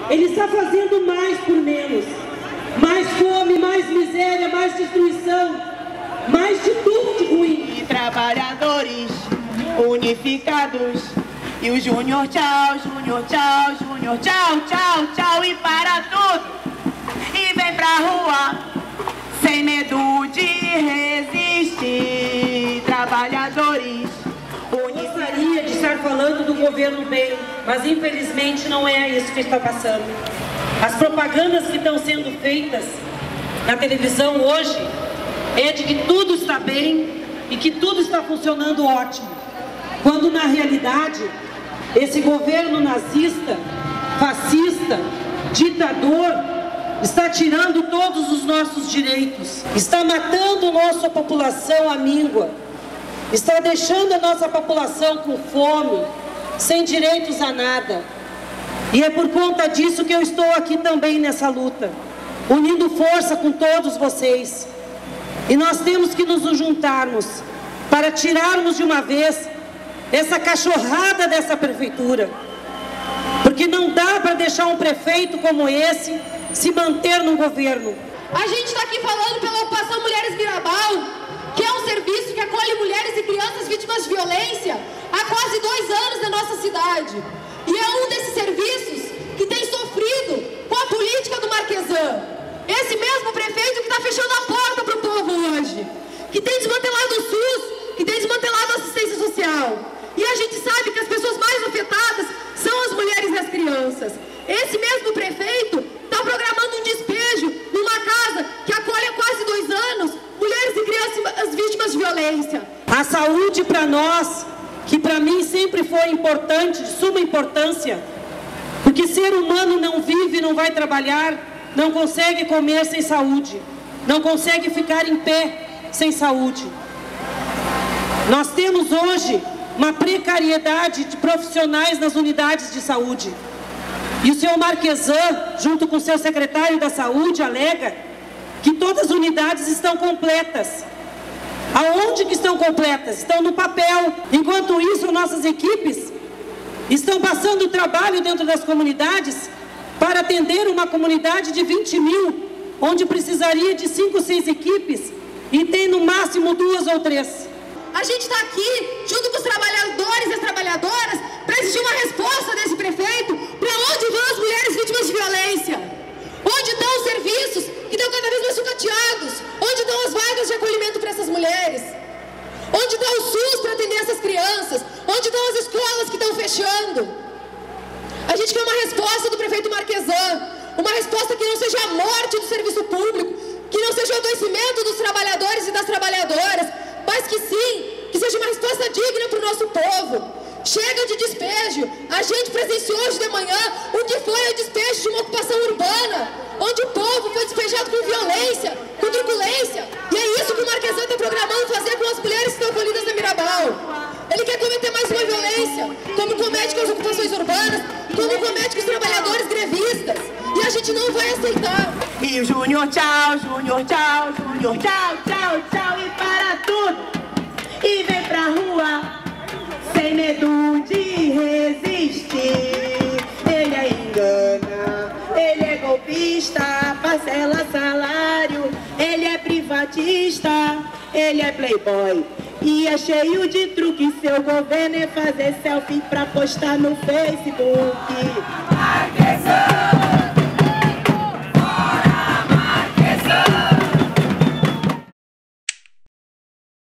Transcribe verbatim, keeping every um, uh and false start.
ele está fazendo mais por menos. Mais fome, mais miséria, mais destruição, mais de tudo de ruim. E trabalhadores unificados. E o Júnior tchau, Júnior tchau, Júnior tchau, tchau, tchau e para tudo. E vem pra rua, sem medo de resistir. Trabalhadores unificados. Gostaria de estar falando do governo bem, mas infelizmente não é isso que está passando. As propagandas que estão sendo feitas na televisão hoje é de que tudo está bem e que tudo está funcionando ótimo. Quando na realidade esse governo nazista, fascista, ditador, está tirando todos os nossos direitos, está matando nossa população à míngua, está deixando a nossa população com fome, sem direitos a nada. E é por conta disso que eu estou aqui também nessa luta, unindo força com todos vocês. E nós temos que nos juntarmos para tirarmos de uma vez essa cachorrada dessa prefeitura. Porque não dá para deixar um prefeito como esse se manter no governo. A gente está aqui falando pela Ocupação Mulheres Mirabal, que é um serviço que acolhe mulheres e crianças vítimas de violência há quase dois anos na nossa cidade. E é um desses serviços que tem sofrido com a política do Marquesan. Esse mesmo prefeito que está fechando a porta para o povo hoje, que tem desmantelado o SUS, que tem desmantelado a assistência social. E a gente sabe que as pessoas mais afetadas são as mulheres e as crianças. Esse mesmo prefeito está programando um despejo numa casa que acolhe há quase dois anos mulheres e crianças vítimas de violência. A saúde para nós, que para mim sempre foi importante, de suma importância, porque ser humano não vive, não vai trabalhar, não consegue comer sem saúde, não consegue ficar em pé sem saúde. Nós temos hoje uma precariedade de profissionais nas unidades de saúde. E o senhor Marquesan, junto com o seu secretário da Saúde, alega que todas as unidades estão completas. Aonde que estão completas? Estão no papel. Enquanto isso, nossas equipes estão passando trabalho dentro das comunidades para atender uma comunidade de vinte mil, onde precisaria de cinco, seis equipes e tem no máximo duas ou três. A gente está aqui, junto com os trabalhadores e as trabalhadoras, para exigir uma resposta desse prefeito para onde vão as mulheres vítimas de violência. Onde estão os serviços que estão cada vez mais sucateados? Onde estão as vagas de acolhimento para essas mulheres? Onde está o SUS para atender essas crianças? Onde estão as escolas que estão fechando? A gente quer uma resposta do prefeito Marquesan, uma resposta que não seja a morte do serviço público, que não seja o adoecimento dos trabalhadores e das trabalhadoras, mas que sim, que seja uma resposta digna para o nosso povo. Chega de despejo. A gente presenciou hoje de manhã o que foi o despejo de uma ocupação urbana, onde o povo foi despejado com violência, com truculência. E é isso que o Marquesan está programando fazer com as mulheres que estão acolhidas na Mirabal. Ele quer cometer mais uma violência, como comete com as ocupações urbanas, como comete com os trabalhadores grevistas. E a gente não vai aceitar. E o Júnior tchau, Júnior tchau, Júnior tchau, tchau, tchau e para tudo. E vem pra rua, sem medo de resistir. Ele é engana, ele é golpista, parcela salário. Ele é privatista, ele é playboy e é cheio de truque. Seu governo é fazer selfie pra postar no Facebook.